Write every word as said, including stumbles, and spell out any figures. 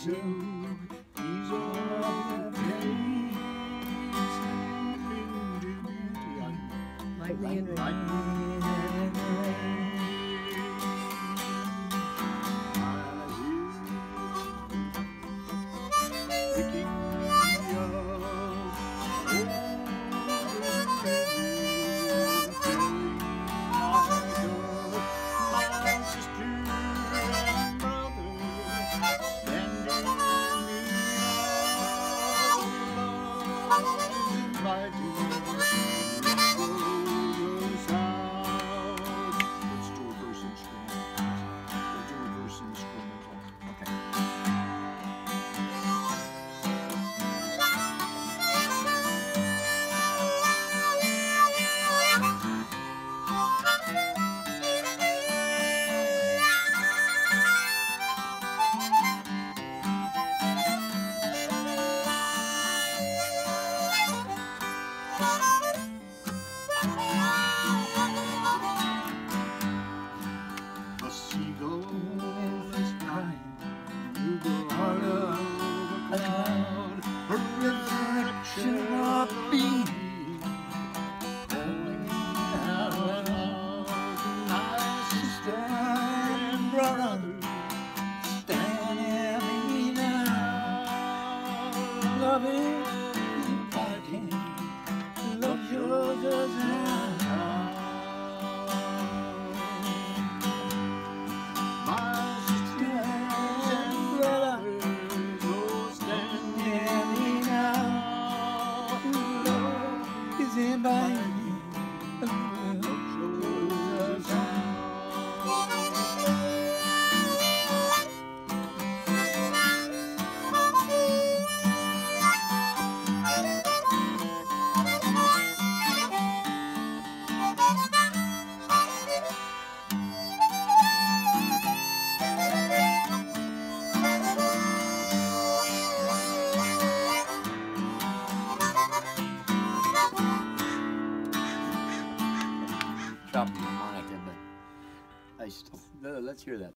so these are the days. Lightning and Lightning rain. and rain. Thinking of my sister and brother standing in inviting us out. Let's do a verse instrumental. Let's do a verse instrumental. Okay. A seagull is crying through the heart of a cloud, a reflection of a beam falling out of my sister and brother standing now, loving, fighting, love yours as now. Drop the harmonica, but I still. No, let's hear that.